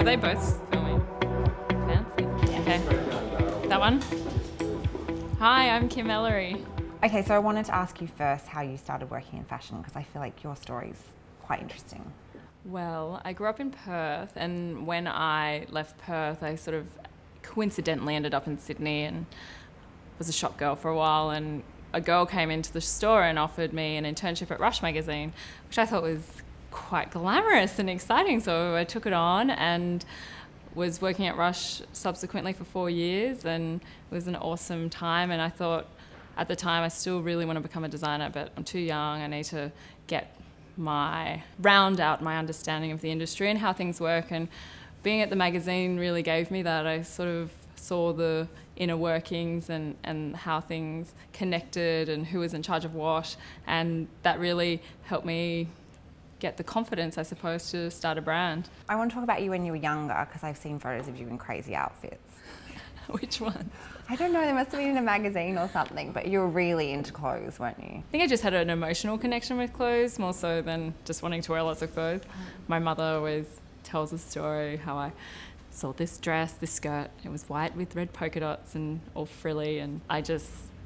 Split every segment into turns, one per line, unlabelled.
So they both filming. Fancy. Okay. That one? Hi, I'm Kim Ellery.
Okay, so I wanted to ask you first how you started working in fashion, because I feel like your story's quite interesting.
Well, I grew up in Perth, and when I left Perth, I sort of coincidentally ended up in Sydney and was a shop girl for a while, and a girl came into the store and offered me an internship at Rush magazine, which I thought was quite glamorous and exciting, so I took it on and was working at Rush subsequently for 4 years, and it was an awesome time. And I thought at the time I still really want to become a designer, but I'm too young, I need to round out my understanding of the industry and how things work, and being at the magazine really gave me that. I sort of saw the inner workings and how things connected and who was in charge of what, and that really helped me get the confidence, I suppose, to start a brand.
I want to talk about you when you were younger, because I've seen photos of you in crazy outfits.
Which one?
I don't know, they must have been in a magazine or something, but you were really into clothes, weren't you?
I think I just had an emotional connection with clothes, more so than just wanting to wear lots of clothes. My mother always tells a story how I saw this dress, this skirt. It was white with red polka dots and all frilly, and I just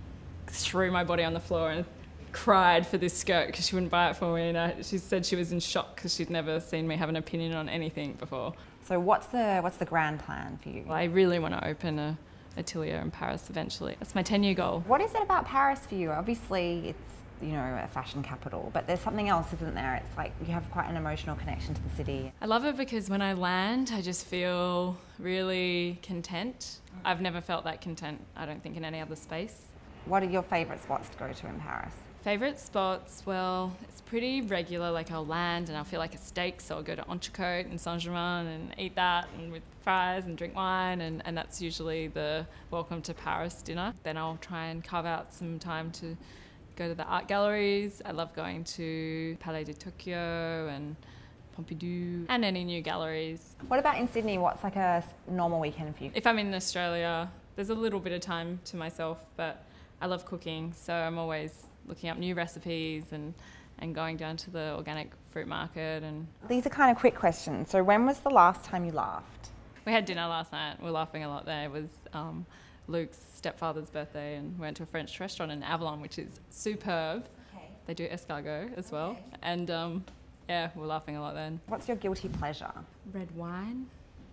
threw my body on the floor and cried for this skirt because she wouldn't buy it for me, and she said she was in shock because she'd never seen me have an opinion on anything before.
So what's the grand plan for you?
Well, I really want to open a atelier in Paris eventually. That's my 10-year goal.
What is it about Paris for you? Obviously it's, you know, a fashion capital, but there's something else, isn't there? It's like you have quite an emotional connection to the city.
I love it because when I land, I just feel really content. I've never felt that content, I don't think, in any other space.
What are your favourite spots to go to in Paris?
Favourite spots? Well, it's pretty regular. Like, I'll land and I'll feel like a steak, so I'll go to Entrecôte in Saint-Germain and eat that, and with fries and drink wine, and that's usually the welcome to Paris dinner. Then I'll try and carve out some time to go to the art galleries. I love going to Palais de Tokyo and Pompidou and any new galleries.
What about in Sydney? What's like a normal weekend for you?
If I'm in Australia, there's a little bit of time to myself, but I love cooking, so I'm always looking up new recipes and going down to the organic fruit market. And
These are kind of quick questions. So when was the last time you laughed?
we had dinner last night. We're laughing a lot there. It was Luke's stepfather's birthday, and we went to a French restaurant in Avalon, which is superb. Okay. They do escargot as well. And yeah, we're laughing a lot then.
What's your guilty pleasure?
Red wine.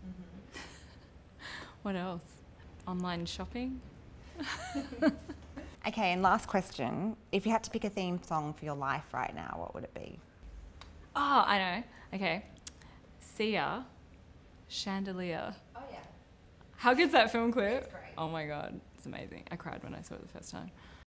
What else? Online shopping.
Okay, and last question. If you had to pick a theme song for your life right now, what would it be?
Oh, I know. Okay. Sia, Chandelier.
Oh yeah.
How good's that film clip?
It's great.
Oh my God, it's amazing. I cried when I saw it the first time.